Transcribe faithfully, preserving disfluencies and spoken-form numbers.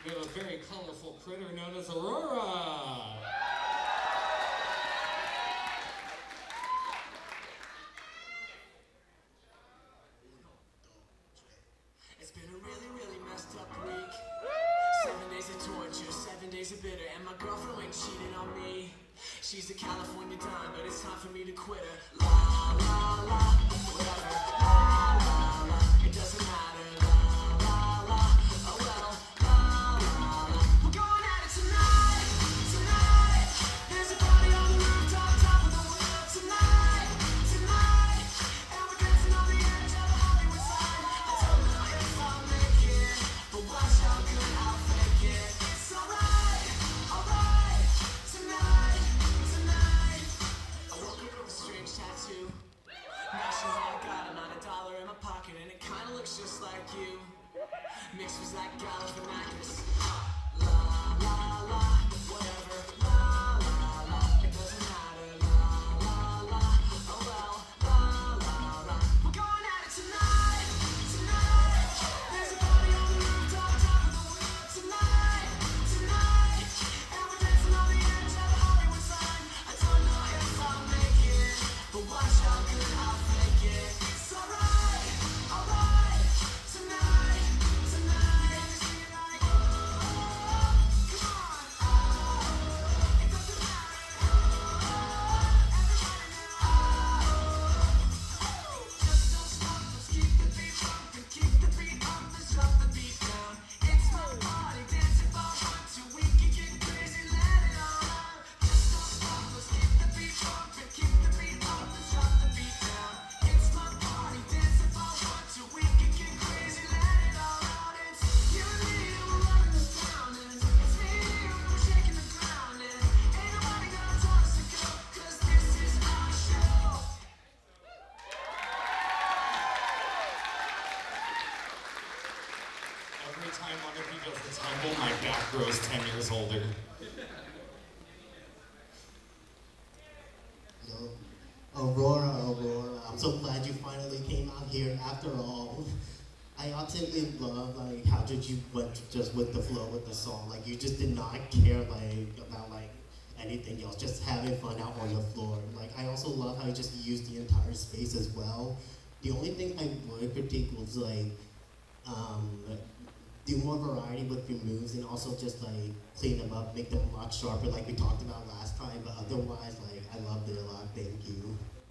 We have a very colorful critter known as Aurora. It's been a really, really messed up week. Seven days of torture, seven days of bitter, and my girlfriend went cheating on me. She's a California dime, but it's time for me to quit her. La, la, la, whatever. La, la, la, it doesn't matter. La, la, la, oh well. La, la, la, we're going at it tonight, tonight. There's a party on the rooftop, top of the world tonight, tonight. And we're dancing on the edge of a Hollywood sign. I don't know if I'll make it, but watch how good I'll fake it. It's alright, alright, tonight, tonight. I woke up with a strange tattoo. National I got another dollar in my pocket, and it kinda looks just like you. Mixed with that Galifianakis. La la la, whatever. La la la, it doesn't matter. La la la, oh well. La la la, we're going at it tonight, tonight. There's a party on the rooftop, top of the world tonight, tonight. And we're dancing on the edge of a Hollywood sign. I don't know if I'll make it, but watch how good I'll fake it. It's alright, alright, tonight, tonight. Oh, come on, oh, it doesn't matter. Oh, everybody now. Just don't stop, let's keep the beat pumping, keep the beat up, let's drop the beat down. It's my party, dance if I want to, we can get crazy, let it all out. Just don't stop, let's keep the beat pumping, keep the beat up, let's drop the beat down. It's my party, dance if I want to, we can get crazy, let it all out. It's you and me, and we're running this town, and it's me and you, and we're shaking the ground, and ain't nobody gonna tell us to go, 'cause this is our show. Every time one of you does the temple, my back grows ten years older. Yo, Aurora, Aurora, I'm so glad you finally came out here after all. I absolutely love like how did you went just with the flow with the song. Like you just did not care like about like anything else, just having fun out on the floor. Like I also love how you just used the entire space as well. The only thing I would critique was like um, do more variety with your moves and also just like clean them up, make them a lot sharper like we talked about last time, but otherwise like I loved it a lot, thank you.